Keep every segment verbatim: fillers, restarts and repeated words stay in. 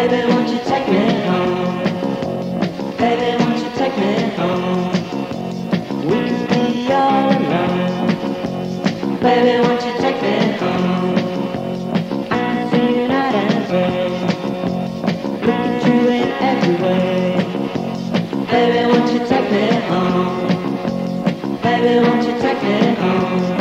Baby, won't you take me home? Baby, won't you take me home? We could be all alone. Baby, won't you take me home? I can see you night and day. Look at you in every way. Baby, won't you take me home? Baby, won't you take me home?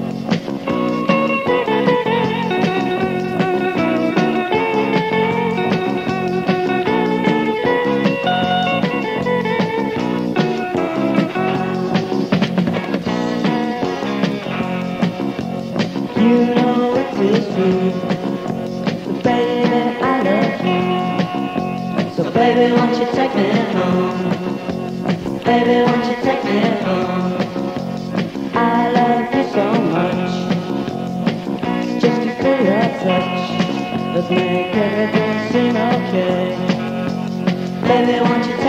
You know it is true, so baby, I love you. So baby, won't you take me home? Baby, won't you take me home? I love you so much. Just to feel your touch, let's make everything seem okay. Baby, won't you